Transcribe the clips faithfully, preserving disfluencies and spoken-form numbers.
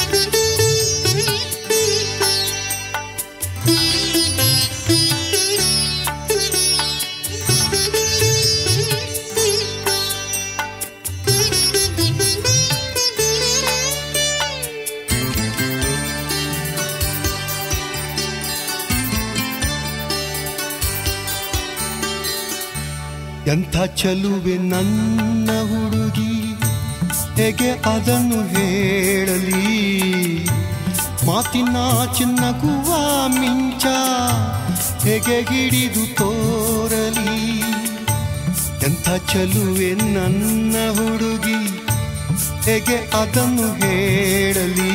ಎಂಥ ಚಲುವೆ ನನ್ನ ಹುಡುಗಿ, ಹೇಗೆ ಅದನ್ನು ಹೇಳಲಿ? ಮಾತಿನ ಚಿನ್ನಗುವ ಮಿಂಚ ಹೇಗೆ ಹಿಡಿದು ತೋರಲಿ? ಎಂಥ ಚಲುವೆ ನನ್ನ ಹುಡುಗಿ, ಹೇಗೆ ಅದನ್ನು ಹೇಳಲಿ?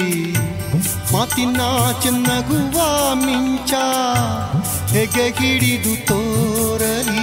ಮಾತಿನ ಚಿನ್ನಗುವ ಮಿಂಚ ಹೇಗೆ ಹಿಡಿದು ತೋರಲಿ?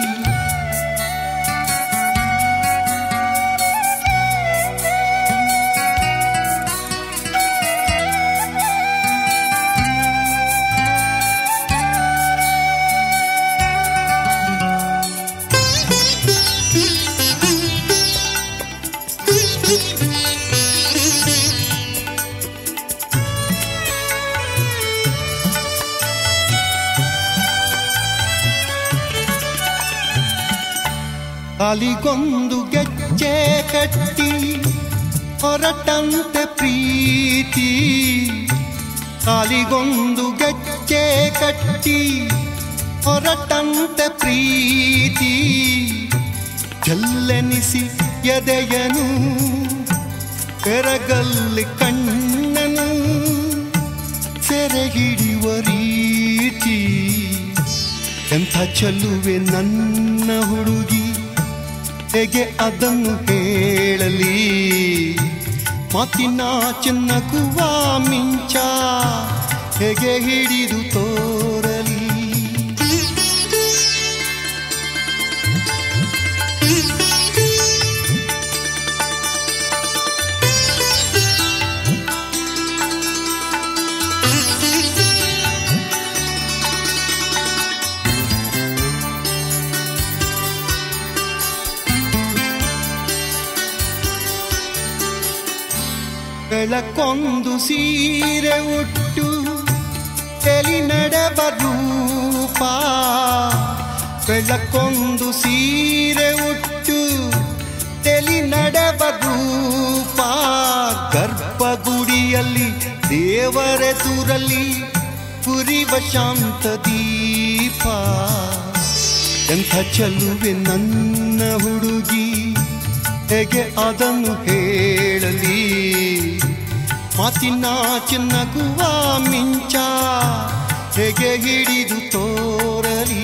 ಕಾಲಿಗೊಂದು ಗೆಜ್ಜೆ ಕಟ್ಟಿ ಹೊರಟಂತೆ ಪ್ರೀತಿ, ಕಾಲಿಗೊಂದು ಗೆಜ್ಜೆ ಕಟ್ಟಿ ಹೊರಟಂತೆ ಪ್ರೀತಿ, ಜಲ್ಲೆನಿಸಿ ಎದೆಯನು ಬೆರಗಲ್ಲಿ ಕಣ್ಣನು ಸೆರೆ ಹಿಡಿಯುವ ರೀತಿ. ಎಂಥ ಚಲುವೆ ನನ್ನ ಹುಡುಗಿ, ಹೇಗೆ ಅದನ್ನು ಹೇಳಲಿ? ಮಾತಿನ ಚಿನ್ನಗುವ ಮಿಂಚ ಹೇಗೆ ಹಿಡಿದು ತೋರಲಿ? ಬೆಳಕೊಂದು ಸೀರೆ ಉಟ್ಟು ತೆಲಿ ನಡೆವ ರೂಪ, ಬೆಳಕೊಂದು ಸೀರೆ ಉಟ್ಟು ತೆಲಿ ನಡೆವ ರೂಪ, ಗರ್ಭಗುಡಿಯಲ್ಲಿ ದೇವರೆದುರಲ್ಲಿ ಉರಿವ ಶಾಂತ ದೀಪ. ಎಂಥ ಚಲುವೆ ನನ್ನ ಹುಡುಗಿ, ಹೇಗೆ ಅದನ್ನು ಹೇಳಲಿ? ಮಾತಿನ ಚಿನ್ನಗುವ ಮಿಂಚ ಹೇಗೆ ಹಿಡಿದು ತೋರಲಿ?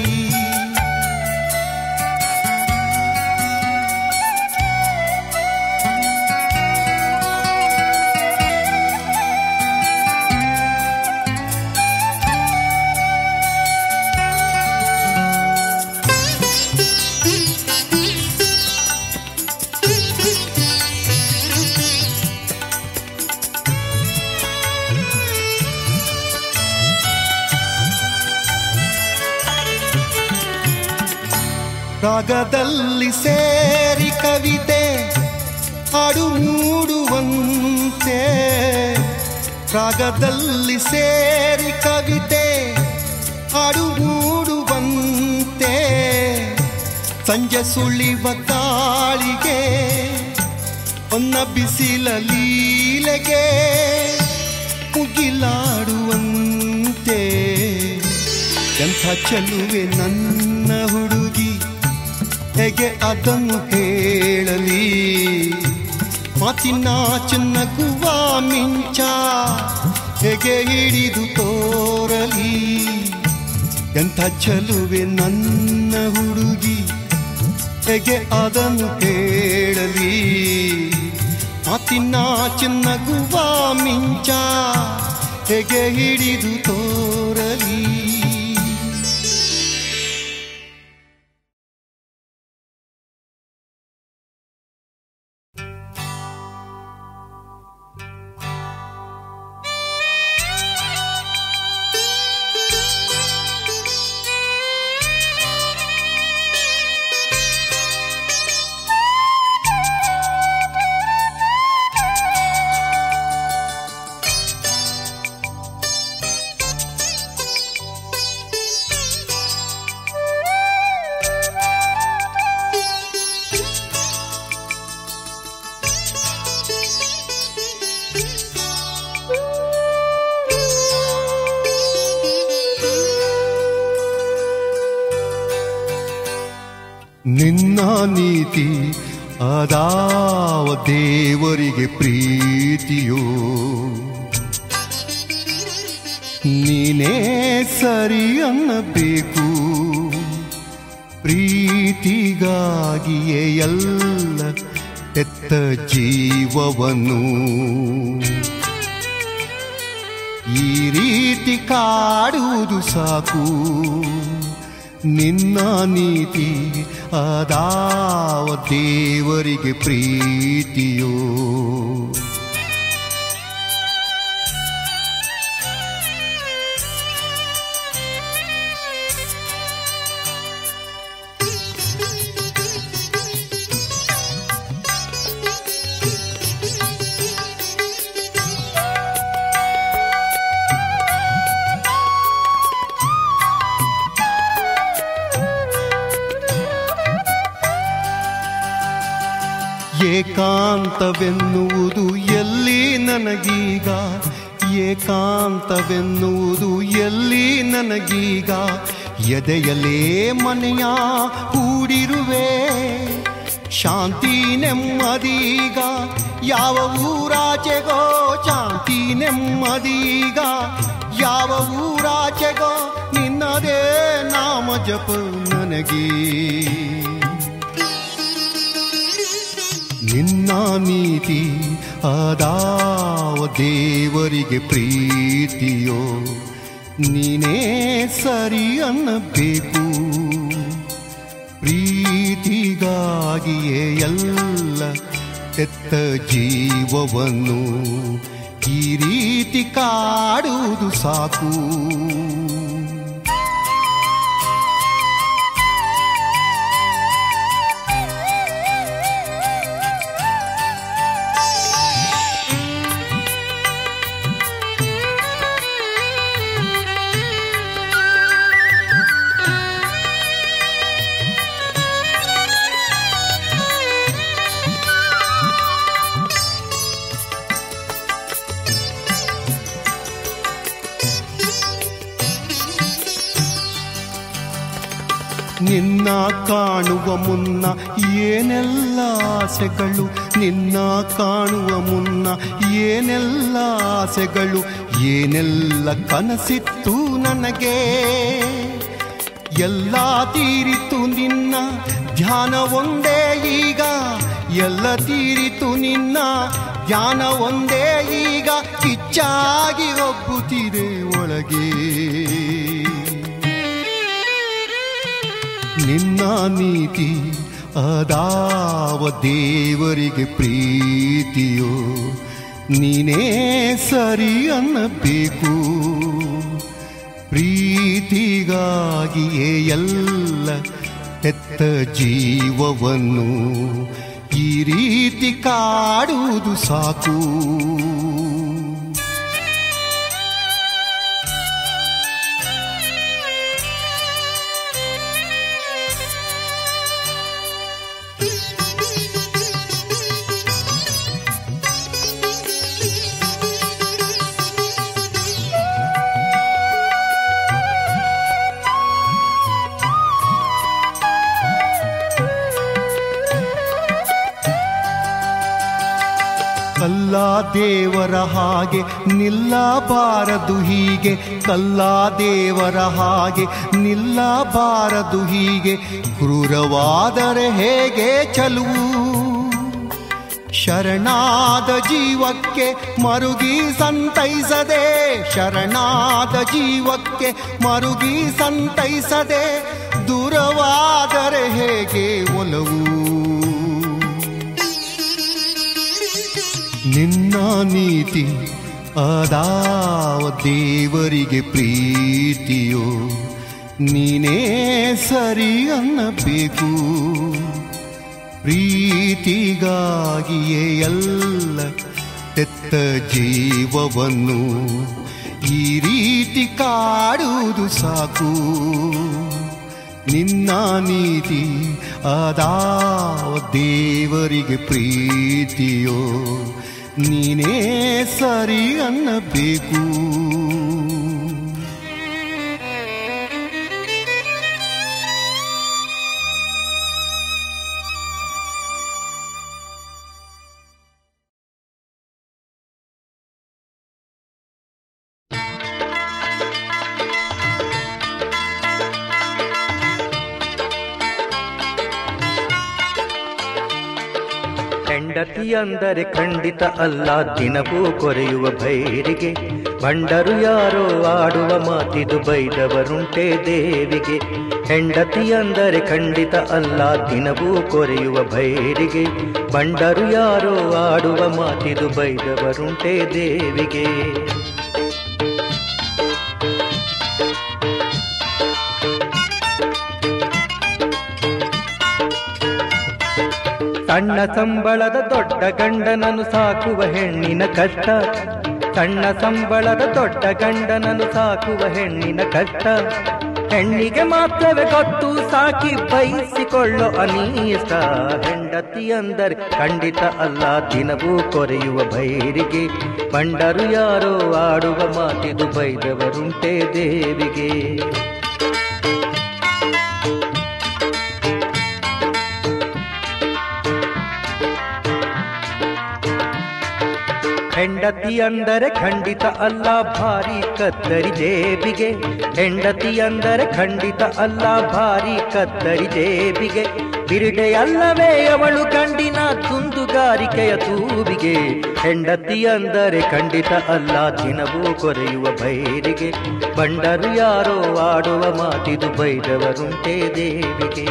ರಾಗದಲ್ಲಿ ಸೇರಿ ಕವಿತೆ ಹಾಡು ಮೂಡುವಂತೆ, ರಾಗದಲ್ಲಿ ಸೇರಿ ಕವಿತೆ ಹಾಡು ಮೂಡುವಂತೆ, ಸಂಜೆ ಸುಳಿವ ತಾಳಿಗೆ ಹೊನ್ನ ಬಿಸಿಲ ಲೀಲೆಗೆ ಮುಗಿಲಾಡುವಂತೆ. ಎಂಥ ಚಲುವೆ ನನ್ನ ಹುಡುಗಿ, ಹೇಗೆ ಅದನ್ನು ಹೇಳಲಿ? ಮಾತಿನ ಚಿನ್ನಗುವ ಮಿಂಚ ಹೇಗೆ ಹಿಡಿದು ತೋರಲಿ? ಎಂಥ ಚಲುವೆ ನನ್ನ ಹುಡುಗಿ, ಹೇಗೆ ಅದನ್ನು ಹೇಳಲಿ? ಮಾತಿನ ಚಿನ್ನಗುವ ಮಿಂಚ ಹೇಗೆ ಹಿಡಿದು ತೋರಲಿ? ನಿನ್ನ ನೀತಿ ಅದಾವ ದೇವರಿಗೆ ಪ್ರೀತಿಯೋ ನೀನೇ ಸರಿ ಅನ್ನಬೇಕು ಪ್ರೀತಿಗಾಗಿಯೇ ಎಲ್ಲ ತೆತ್ತ ಜೀವವನ್ನು ಈ ರೀತಿ ಕಾಡುವುದು ಸಾಕು ನಿನ್ನ ನೀತಿ ಅದಾವ ದೇವರಿಗೆ ಪ್ರೀತಿಯೋ ಏಕಾಂತವೆನ್ನುವುದು ಎಲ್ಲಿ ನನಗೀಗ ಏಕಾಂತವೆನ್ನುವುದು ಎಲ್ಲಿ ನನಗೀಗ ಎದೆಯಲೇ ಮನೆಯ ಹೂಡಿರುವೆ ಶಾಂತಿ ನೆಮ್ಮದೀಗ ಯಾವ ಊರಾಚೆಗೋ ಶಾಂತಿ ನೆಮ್ಮದೀಗ ಯಾವ ಊರಾಚೆಗೋ ನಿನ್ನದೇ ನಾಮ ಜಪ ನನಗೆ ನಿನ್ನ ನೀತಿ ಅದಾವ ದೇವರಿಗೆ ಪ್ರೀತಿಯೋ ನೀನೇ ಸರಿ ಅನ್ನಬೇಕು ಪ್ರೀತಿಗಾಗಿಯೇ ಎಲ್ಲ ತೆತ್ತ ಜೀವವನ್ನು ಈ ರೀತಿ ಕಾಡುವುದು ಸಾಕು ನಿನ್ನ ಕಾಣುವ ಮುನ್ನ ಏನೆಲ್ಲ ಆಸೆಗಳು ನಿನ್ನ ಕಾಣುವ ಮುನ್ನ ಏನೆಲ್ಲ ಆಸೆಗಳು ಏನೆಲ್ಲ ಕನಸಿತ್ತು ನನಗೆ ಎಲ್ಲ ತೀರಿತು ನಿನ್ನ ಧ್ಯಾನ ಒಂದೇ ಈಗ ಎಲ್ಲ ತೀರಿತು ನಿನ್ನ ಧ್ಯಾನ ಒಂದೇ ಈಗ ಕಿಚ್ಚಾಗಿ ಒಬ್ಬುತ್ತಿದೆ ಒಳಗೆ ನಿನ್ನ ನೀತಿ ಅದಾವ ದೇವರಿಗೆ ಪ್ರೀತಿಯೋ ನೀನೇ ಸರಿ ಅನ್ನಬೇಕು ಪ್ರೀತಿಗಾಗಿಯೇ ಎಲ್ಲ ತೆತ್ತ ಜೀವವನ್ನು ಈ ರೀತಿ ಕಾಡುವುದು ಸಾಕು ಕಲ್ಲ ದೇವರ ಹಾಗೆ ನಿಲ್ಲಬಾರದು ಹೀಗೆ ಕಲ್ಲ ದೇವರ ಹಾಗೆ ನಿಲ್ಲಬಾರದು ಹೀಗೆ ಕ್ರೂರವಾದರೆ ಹೇಗೆ ಚಲುವು ಶರಣಾದ ಜೀವಕ್ಕೆ ಮರುಗಿ ಸಂತೈಸದೆ ಶರಣಾದ ಜೀವಕ್ಕೆ ಮರುಗಿ ಸಂತೈಸದೆ ದೂರವಾದರೆ ಹೇಗೆ ಒಲವು ನಿನ್ನ ನೀತಿ ಅದಾವ ದೇವರಿಗೆ ಪ್ರೀತಿಯೋ ನೀನೇ ಸರಿ ಅನ್ನಬೇಕು ಪ್ರೀತಿಗಾಗಿಯೇ ಎಲ್ಲ ತೆತ್ತ ಜೀವವನ್ನು ಈ ರೀತಿ ಕಾಡುವುದು ಸಾಕು ನಿನ್ನ ನೀತಿ ಅದಾವ ದೇವರಿಗೆ ಪ್ರೀತಿಯೋ ನೀನೇ ಸರಿ ಅನ್ನಬೇಕು ಹೆಂಡತಿ ಅಂದರೆ ಖಂಡಿತ ಅಲ್ಲ ದಿನವೂ ಕೊರೆಯುವ ಭೈರಿಗೆ. ಬಂಡರು ಯಾರೋ ಆಡುವ ಮಾತಿದು ಬೈದವರುಂಟೆ ದೇವಿಗೆ. ಹೆಂಡತಿ ಅಂದರೆ ಖಂಡಿತ ಅಲ್ಲ ದಿನವೂ ಕೊರೆಯುವ ಭೈರಿಗೆ. ಬಂಡರು ಯಾರೋ ಆಡುವ ಮಾತಿದು ಬೈದವರುಂಟೆ ದೇವಿಗೆ. ಸಣ್ಣ ಸಂಬಳದ ದೊಡ್ಡ ಗಂಡನನ್ನು ಸಾಕುವ ಹೆಣ್ಣಿನ ಕಷ್ಟ. ಸಣ್ಣ ಸಂಬಳದ ದೊಡ್ಡ ಗಂಡನನ್ನು ಸಾಕುವ ಹೆಣ್ಣಿನ ಕಷ್ಟ. ಹೆಣ್ಣಿಗೆ ಮಾತ್ರವೇ ಗೊತ್ತು ಸಾಕಿ ಬಯಸಿಕೊಳ್ಳೋ ಅನೀಷ್ಟ. ಹೆಂಡತಿ ಅಂದರೆ ಖಂಡಿತ ಅಲ್ಲ ದಿನವೂ ಕೊರೆಯುವ ಭೈರಿಗೆ. ಬಂಡರು ಯಾರೋ ಆಡುವ ಮಾತಿದು ಬೈದವರುಂಟೆ ದೇವಿಗೆ. ಹೆಂಡತಿ ಅಂದರೆ ಖಂಡಿತ ಅಲ್ಲ ಭಾರಿ ಕತ್ತರಿ ಜೇಬಿಗೆ. ಹೆಂಡತಿ ಅಂದರೆ ಖಂಡಿತ ಅಲ್ಲ ಭಾರಿ ಕತ್ತರಿ ಜೇಬಿಗೆ. ಬಿರುಡೆ ಅಲ್ಲವೇ ಅವಳು ಗಂಡಿನ ತುಂದುಗಾರಿಕೆಯ ತೂಬಿಗೆ. ಹೆಂಡತಿ ಅಂದರೆ ಖಂಡಿತ ಅಲ್ಲ ದಿನವೂ ಕೊರೆಯುವ ಭೈರಿಗೆ. ಬಂಡರು ಯಾರೋ ಆಡುವ ಮಾತಿದು ಬೈದವರುಂಟೆ ದೇವಿಗೆ.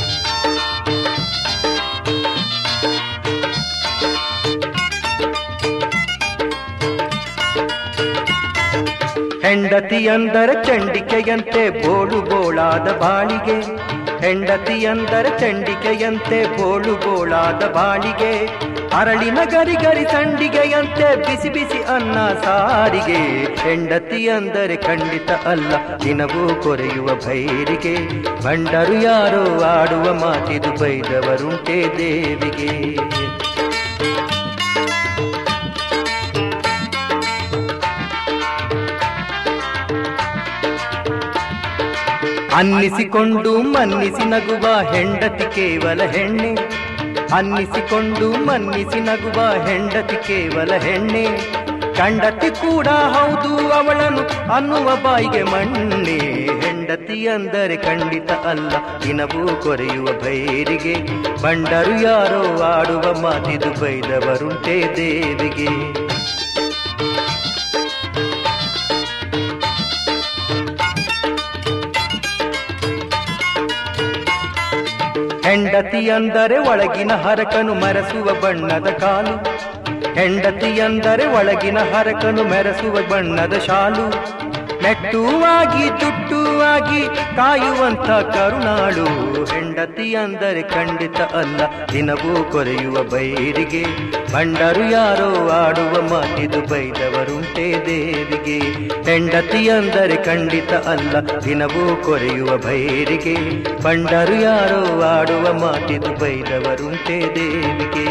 ಹೆಂಡತಿ ಅಂದರೆ ಚಂಡಿಕೆಯಂತೆ ಬೋಳು ಬೋಳಾದ ಬಾಳಿಗೆ. ಹೆಂಡತಿ ಅಂದರೆ ಚಂಡಿಕೆಯಂತೆ ಬೋಳು ಬೋಳಾದ ಬಾಳಿಗೆ. ಅರಳಿನ ಗರಿ ಗರಿ ಸಂಡಿಗೆಯಂತೆ ಬಿಸಿ ಬಿಸಿ ಅನ್ನ ಸಾರಿಗೆ. ಹೆಂಡತಿ ಅಂದರೆ ಖಂಡಿತ ಅಲ್ಲ ದಿನವೂ ಕೊರೆಯುವ ಭೈರಿಗೆ. ಬಂಡರು ಯಾರೋ ಆಡುವ ಮಾತಿದು ಬೈದವರುಂಟೆ ದೇವಿಗೆ. ಅನ್ನಿಸಿಕೊಂಡು ಮನ್ನಿಸಿ ನಗುವ ಹೆಂಡತಿ ಕೇವಲ ಹೆಣ್ಣೆ. ಅನ್ನಿಸಿಕೊಂಡು ಮನ್ನಿಸಿ ನಗುವ ಹೆಂಡತಿ ಕೇವಲ ಹೆಣ್ಣೆ. ಗಂಡತಿ ಕೂಡ ಹೌದು ಅವಳನ್ನು ಅನ್ನುವ ಬಾಯಿಗೆ ಮಣ್ಣೆ. ಹೆಂಡತಿ ಅಂದರೆ ಖಂಡಿತ ಅಲ್ಲ ದಿನವೂ ಕೊರೆಯುವ ಭೈರಿಗೆ. ಬಂಡರು ಯಾರೋ ಆಡುವ ಮಾತಿದು ಬೈದವರುಂಟೆ ದೇವಿಗೆ. ಹೆಂಡತಿ ಅಂದರೆ ಒಳಗಿನ ಹರಕನು ಮೆರೆಸುವ ಬಣ್ಣದ ಕಾಲು. ಹೆಂಡತಿ ಅಂದರೆ ಒಳಗಿನ ಹರಕನು ಮೆರೆಸುವ ಬಣ್ಣದ ಶಾಲು. ನೆಟ್ಟುವಾಗಿ ಜುಟ್ಟುವಾಗಿ ಕಾಯುವಂಥ ಕರುಣಾಳು. ಹೆಂಡತಿ ಅಂದರೆ ಖಂಡಿತ ಅಲ್ಲ ದಿನವೂ ಕೊರೆಯುವ ಬೈರಿಗೆ. ಬಂಡರು ಯಾರೋ ಆಡುವ ಮಾತಿದು ಬೈದವರುಂಟೆ ದೇವಿಗೆ. ಹೆಂಡತಿ ಅಂದರೆ ಖಂಡಿತ ಅಲ್ಲ ದಿನವೂ ಕೊರೆಯುವ ಭೈರಿಗೆ. ಬಂಡರು ಯಾರೋ ಆಡುವ ಮಾತಿದು ಬೈದವರುಂಟೆ ದೇವಿಗೆ.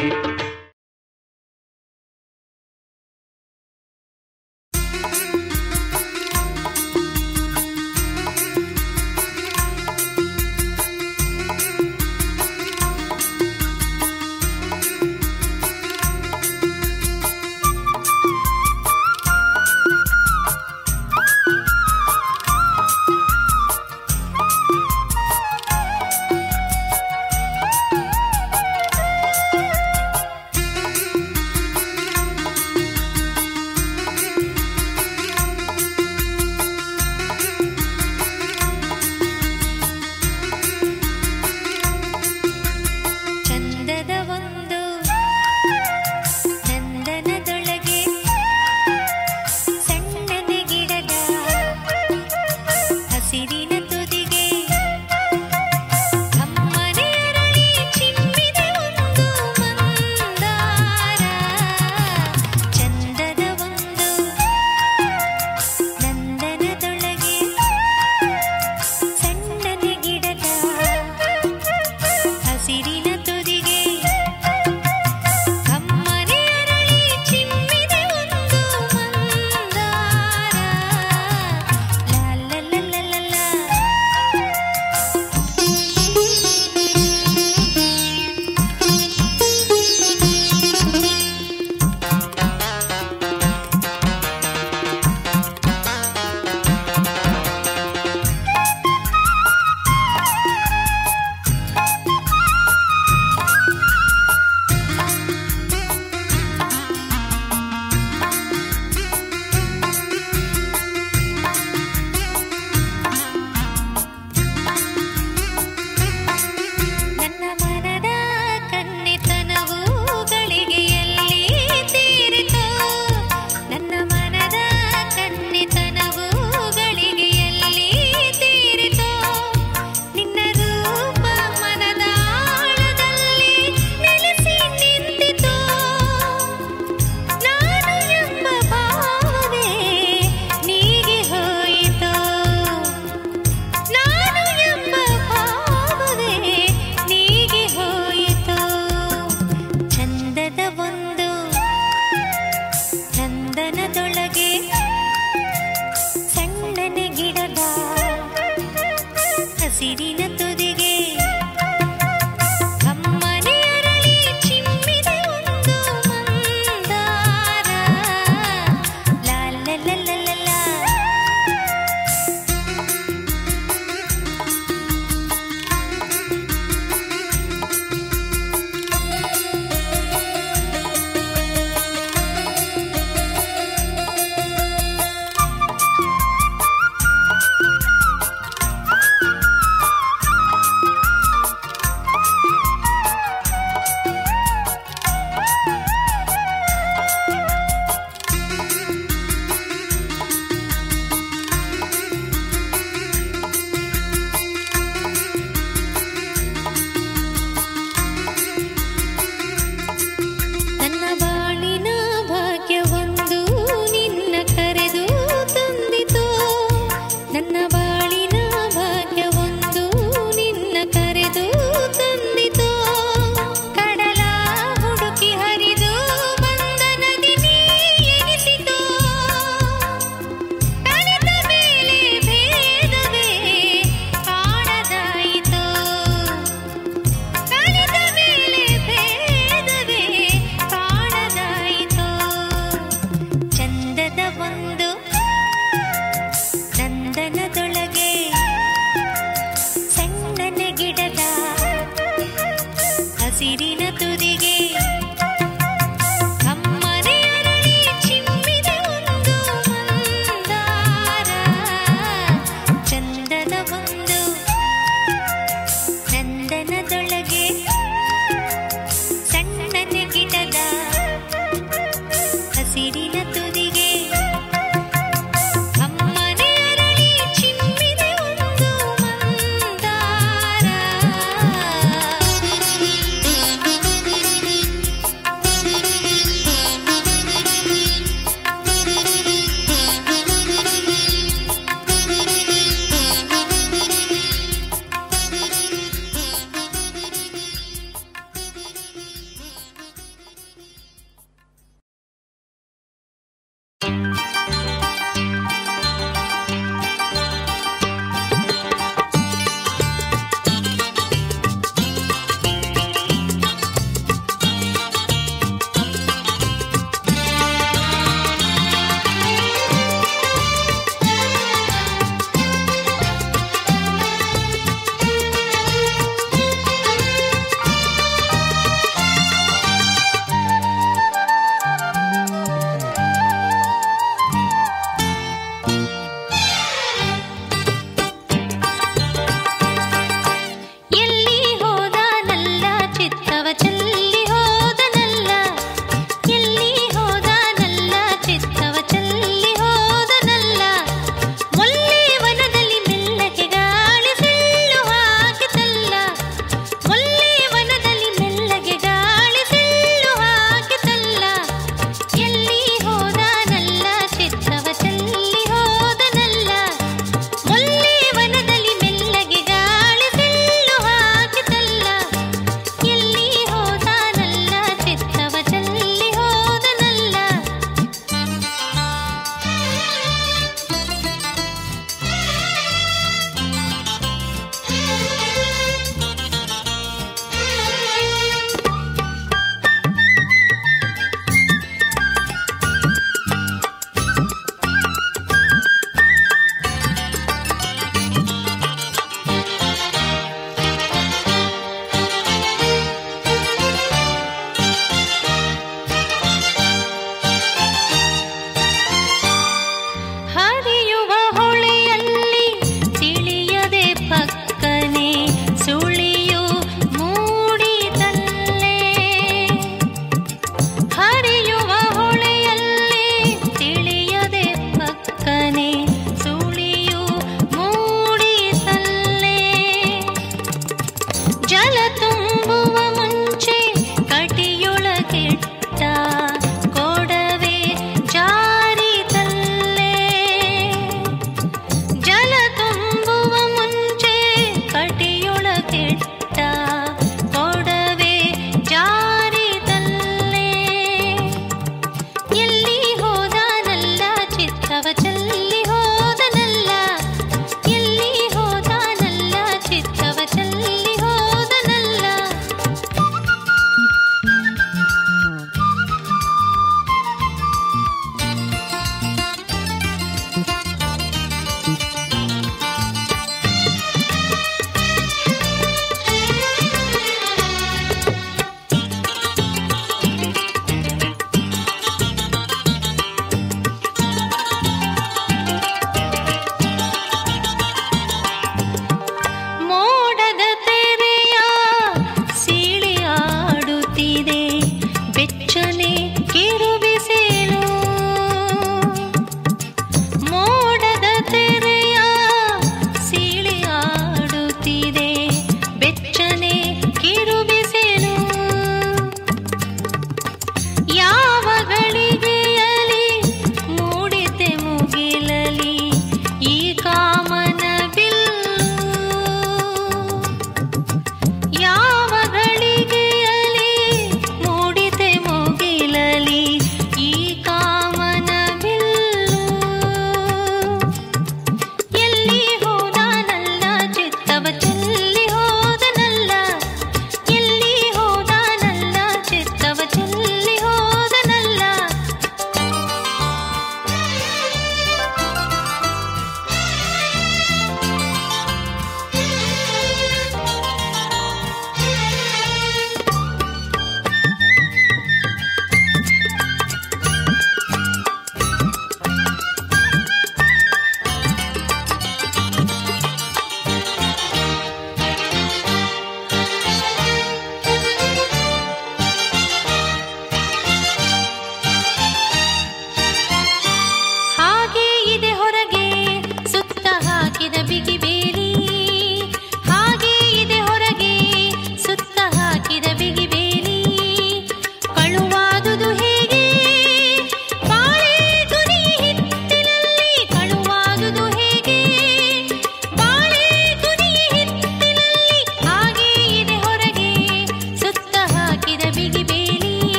ಉಸಿರಿನ ತುದಿಗೆ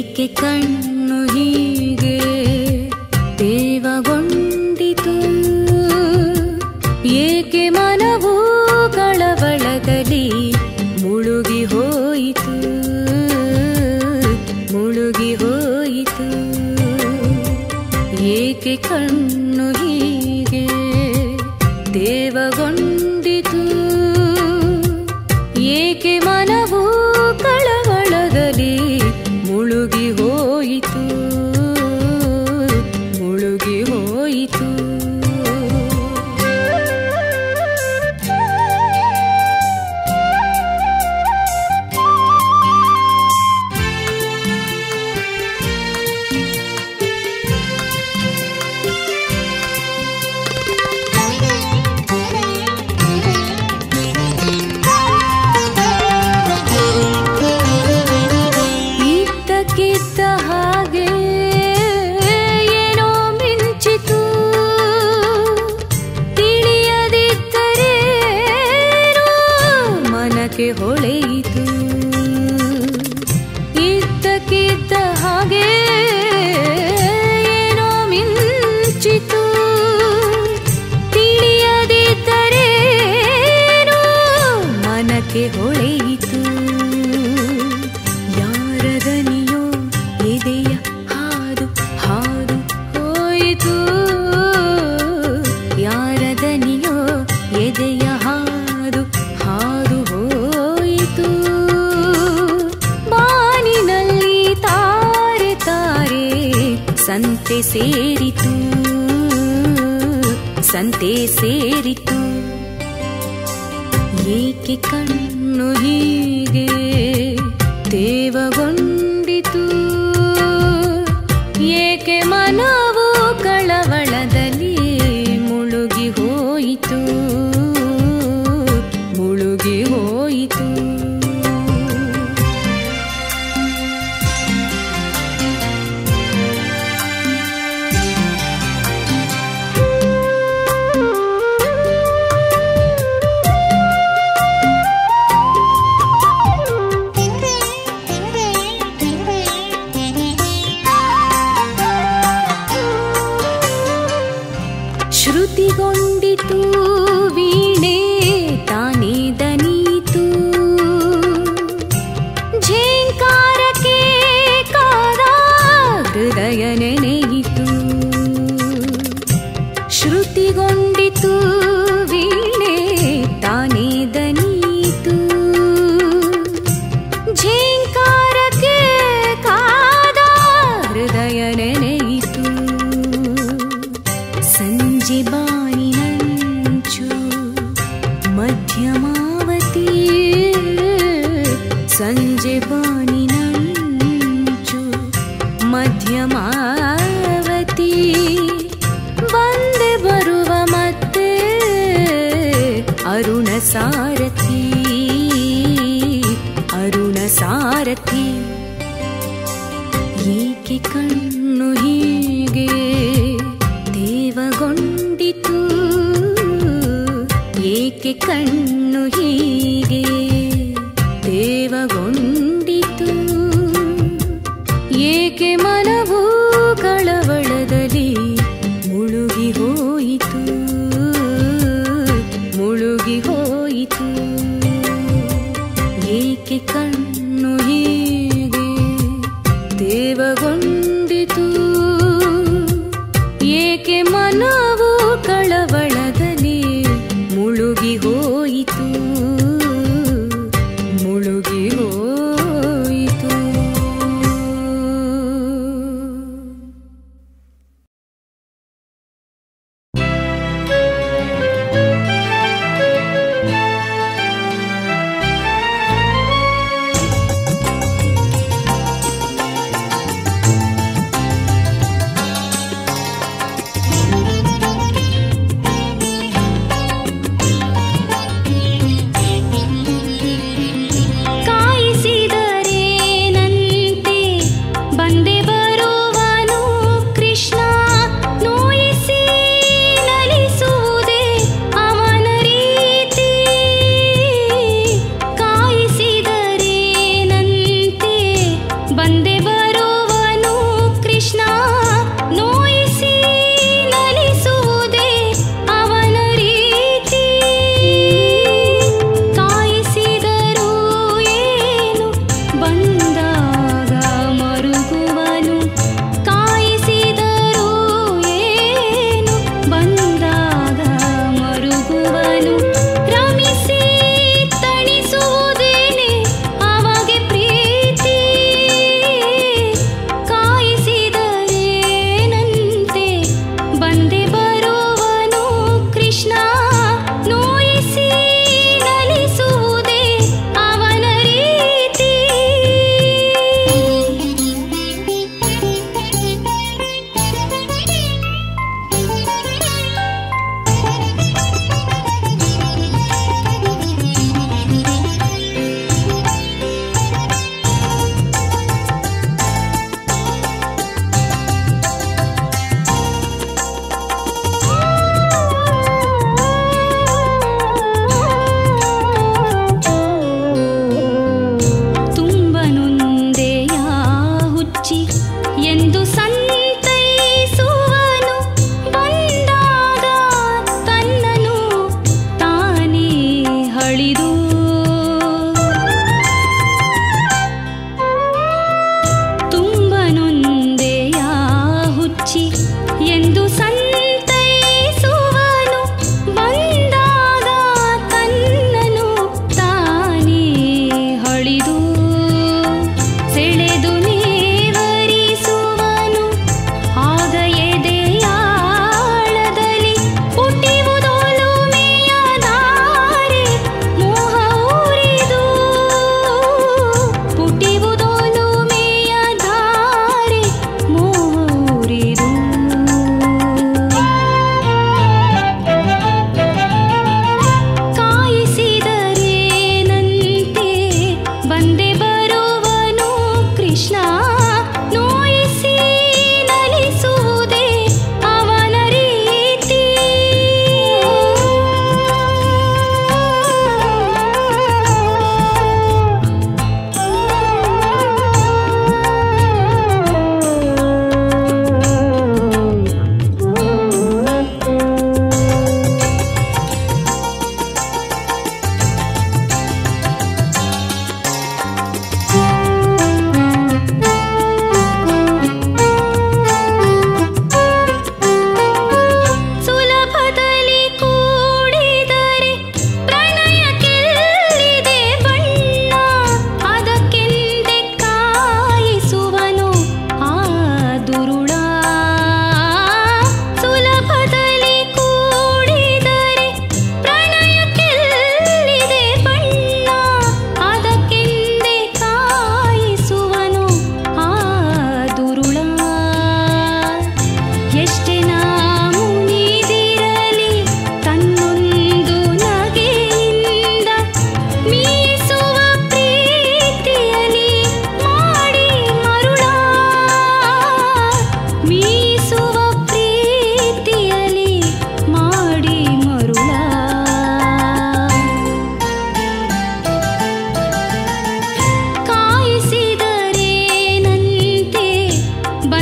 ಏಕೆ ಕಣ್ಣು ಹೀಗೆ ತೇವಗೊಂಡಿತು, ಏಕೆ ಮನವು ಕಳವಳದಲ್ಲಿ ಮುಳುಗಿ ಹೋಯಿತು, ಮುಳುಗಿ ಹೋಯಿತು. ಏಕೆ ಕಣ್ಣು ಹೀಗೆ ತೇವಗೊಂಡಿತು, ಏಕೆ ಮನವು ಕಳವಳದಲ್ಲಿ ಮುಳುಗಿ ಹೋಯಿತು, ಮುಳುಗಿ ಹೋಯಿತು. ಇದ್ದಕ್ಕಿದ್ದ ಹಾಗೆ ಏನೋ ಮಿಂಚಿತು, ತಿಳಿಯದಿದ್ದರೇನೋ ಮನಕ್ಕೆ ಹೊಳೆಯಿತು. ಇದ್ದಕ್ಕಿದ್ದ ಹಾಗೆ ಏನೋ ಮಿಂಚಿತು, ತಿಳಿಯದಿದ್ದರೇನೋ ಮನಕ್ಕೆ ಹೊಳೆಯಿತು. ಯಾರದನಿಯೋ ಎದೆಯ ಹಾದು ಹಾದು ಹೋಯಿತು, ಯಾರದನಿಯೋ ಎದೆಯ ಹಾದು ಹಾದು ಹೋಯಿತು. ಬಾನಿನಲ್ಲಿ ತಾರೆ ತಾರೆ ಸಂತೆ ಸೇರಿತು, ಸಂತೆ ಸೇರಿತು. ಏಕೆ ಕಣ್ಣು ಹೀಗೆ ತೇವಗೊಂಡಿತು, ಏಕೆ ಮನವು ಕಳವಳದಲ್ಲಿ ಮುಳುಗಿ ಹೋಯಿತು, ಮುಳುಗಿ ಹೋಯಿತು. ಶ್ರುತಿಗೊಂಡಿತು ವೀಣೆ ತಾನೇ ದನೀತು, ಝೇಂಕಾರಕ್ಕೆ ಕಾದ ಹೃದಯ ನೆನೆಯಿತು. ಶ್ರುತಿಗೊಂಡಿತು ವೀಣೆ ತಾನೇ ದನೀತು, ಝೇಂಕಾರಕ್ಕೆ ಕಾದ ಹೃದಯ ನೆನೆಯಿತು. ಸಂಜೆ ಬಾನಿನಂಚು ಮಧ್ಯಮಾವತಿ, ಸಂಜೆ ಬಾನಿನಂಚು ಮಧ್ಯಮಾವತಿ. ಬಂದೆ ಬರುವ ಮತ್ತೆ ಅರುಣ ಸಾರಥಿ, ಅರುಣ ಸಾರಥಿ. ಏಕೆ ಕಣ್ಣು ಹೀಗೆ ತೇವಗೊಂಡಿತು, ಏಕೆ ಕಣ್ಣು ಹೀಗೆ ತೇವಗೊಂಡಿತು, ಏಕೆ ಮನವು ಕಳವಳದಲ್ಲಿ ಮುಳುಗಿ ಹೋಯಿತು, ಮುಳುಗಿ ಹೋಯಿತು. ಏಕೆ ಕಣ್ಣು ಹೀಗೆ ತೇವಗೊಂಡಿತು, ಏಕೆ ಮನವು ಕಳವಳದಲ್ಲಿ ಮುಳುಗಿ ಹೋಯಿತು, ಮುಳುಗಿ ಹೋಯಿತು. Thank you.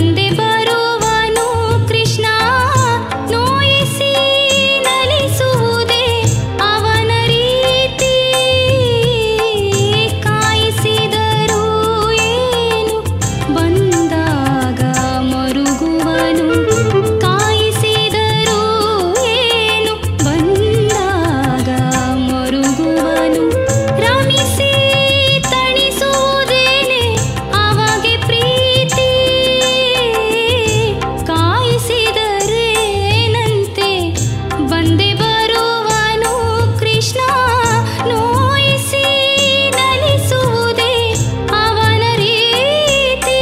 ಬಂದೆ ಬರುವನು ಕೃಷ್ಣ ನೋಯಿಸಿ ನಲಿಸುವುದೇ ಅವನ ರೀತಿ ಕಾಯಿಸಿದರೂ ಏನು ಬಂದಾಗ ಮರುಗುವನು ಕಾಯಿಸಿದರೂ ಏನು ಬಂದಾಗ ಮರುಗುವನು ರಮಿಸಿ ತಣಿಸುವುದೇನೆ ಅವಾಗೆ ಪ್ರೀತಿ ಕಾಯಿಸಿದರೇನಂತೆ ಬಂದೆ ಬರುವನು ಕೃಷ್ಣ ನೋಯಿಸಿ ನಲಿಸುವುದೇ ಅವನ ರೀತಿ.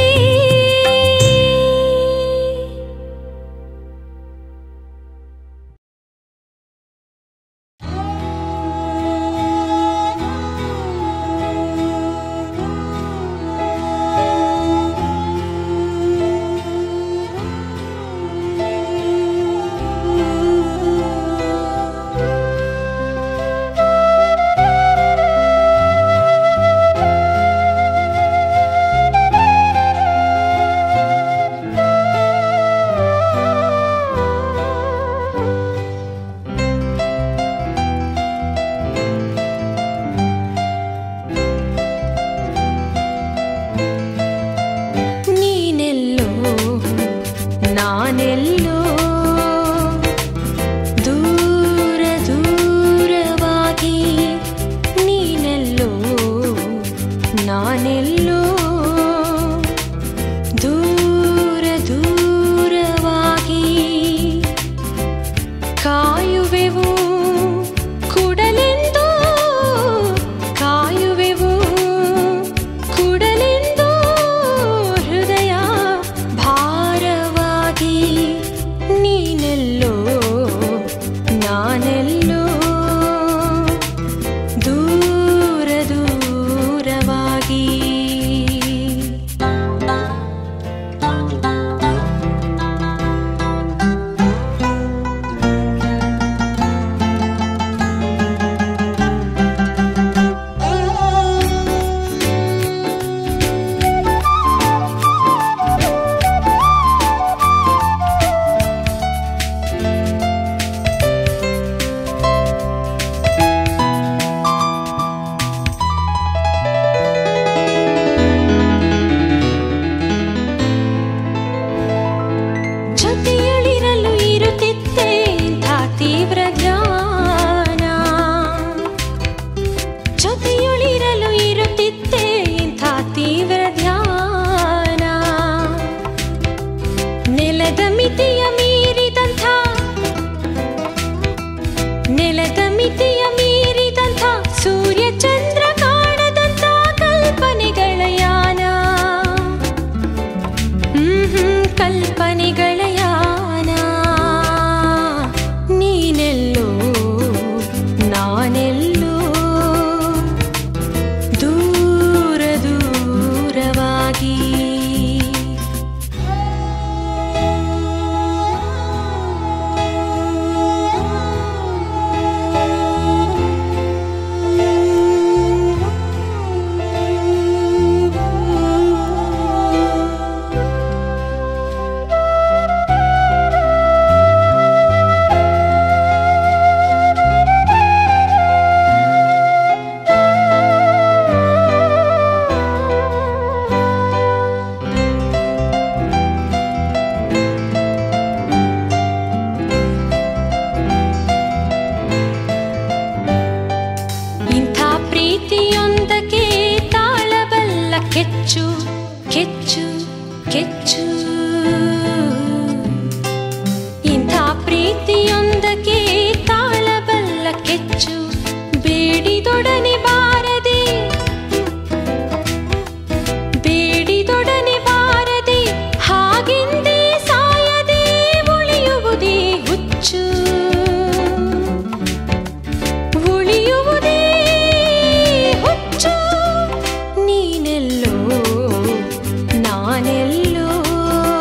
ನೀನೆಲ್ಲೋ ನಾನೆಲ್ಲೋ ದೂರ ದೂರವಾಗಿ ನೀನೆಲ್ಲೋ ನಾನೆಲ್ಲೋ ದೂರ ದೂರವಾಗಿ ಕಾಯುವೆವು ಕುಡಲೆಂದು ಕಾಯುವೆವು ಕುಡಲೆಂದು ಹೃದಯ ಭಾರವಾಗಿ ನೀನೆಲ್ಲೋ ನಾನೆಲ್ಲೋ ದೂರ ದೂರವಾಗಿ ಜೊತೆಯಲ್ಲಿರಲು ಇರುತ್ತಿದ್ದೆ ಇಂಥ ತೀವ್ರ ಧ್ಯಾನ ಜೊತೆಯಲ್ಲಿರಲು ಇರುತ್ತಿದ್ದೆ ಇಂಥ ತೀವ್ರ ಧ್ಯಾನ ನೆಲದ ಮಿತಿಯ ಮೀರಿದಂಥ ನೆಲದ ಮಿತಿಯ ಮೀರಿದಂಥ ಸೂರ್ಯ ಚಂದ್ರ ಕಾಣದಂಥ ಕಲ್ಪನೆಗಳ ಯಾನ ಹ್ಮ್ ಹ್ಮ್ ಕಲ್ಪನೆಗಳ ಯಾನ ನೀನೆಲ್ಲೋ ನಾನೆಲ್ಲೋ ದೂರ ದೂರವಾಗಿ ಇಂಥ ಪ್ರೀತಿಯೊಂದಕ್ಕೆ ತಾಳಬಲ್ಲ ಕೆಚ್ಚು ಕೆಚ್ಚು ಕೆಚ್ಚು ಇಂಥ ಪ್ರೀತಿಯೊಂದಕ್ಕೆ ತಾಳಬಲ್ಲ ಕೆಚ್ಚು ಬೇಡಿದೊಡನೆ ಬಾರದೆ ಬೇಡಿದೊಡನೆ ಬಾರದೆ ಹಾಗೆಂದೇ ಸಾಯದೆ ಉಳಿಯುವುದೇ ಹುಚ್ಚು ಉಳಿಯುವುದೇ ಹುಚ್ಚು ನೀನೆಲ್ಲೋ ನಾನೆಲ್ಲೋ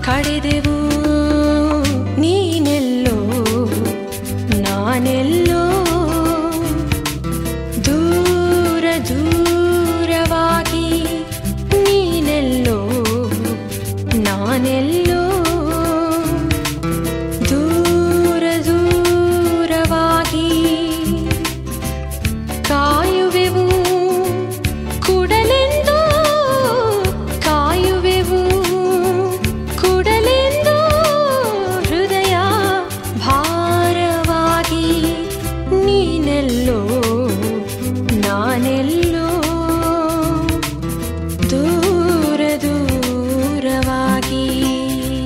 ಕಡೆದೆವು ನೀನೆಲ್ಲೋ ನಾನೆಲ್ಲೋ ದೂರ ದೂರವಾಗಿ ನೀನೆಲ್ಲೋ ನಾನೆಲ್ಲೋ ದೂರ ದೂರವಾಗಿ ಕಾಯುವೆವು ಕುಡಲೆಂದು ಕಾಯುವೆವು ಕುಡಲೆಂದು ಹೃದಯ ಭಾರವಾಗಿ ನೀನೆಲ್ಲೋ ನಾನೆಲ್ಲೋ ದೂರ ದೂರವಾಗಿ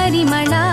ಪರಿಮಳ